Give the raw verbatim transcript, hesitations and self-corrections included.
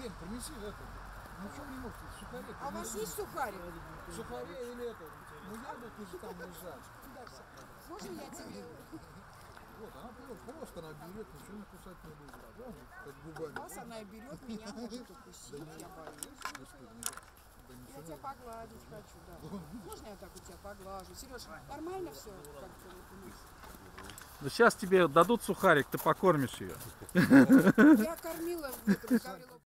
Лен, принеси это. Ну что не можете, сухари. А у вас есть сухари? Сухари или это? Ну яблоки же там лежат. Можно я тебе? Вот, она просто она берет, ничего не кусать не будет. Вон, как губами. Вас она берет, меня может укусить, я боюсь. Господи, да ничего. Я тебя погладить хочу, да. Можно я так у тебя поглажу? Сереж, нормально все как-то вот у нас? Ну сейчас тебе дадут сухарик, ты покормишь ее. Я кормила, вот, говорила,